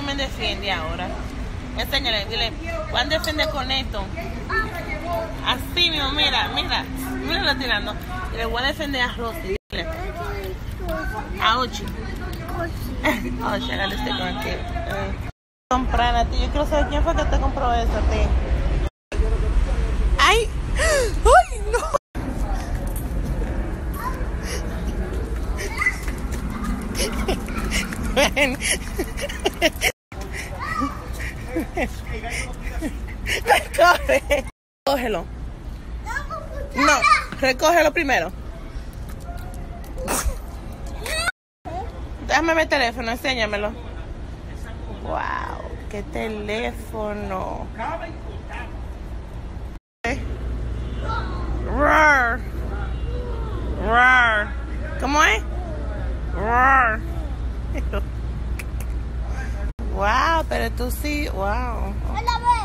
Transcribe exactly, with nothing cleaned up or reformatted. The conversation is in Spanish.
me defiende ahora. Enséñale, dile, ¿cuán defiende con esto? Así mismo, mira, mira, mira lo tirando. Le voy a defender a Rosy, dile. A Ochi. Ochi, hágale este con aquí. Comprar a ti, yo quiero saber quién fue que te compró eso a ti. ¡Ay! ¡Ay, no! Ven. Recoge. Recógelo. No, recógelo primero. Déjame ver el teléfono, enséñamelo. Wow, qué teléfono. Roar. Roar. ¿Cómo es? Roar. Wow, pero tú sí, wow.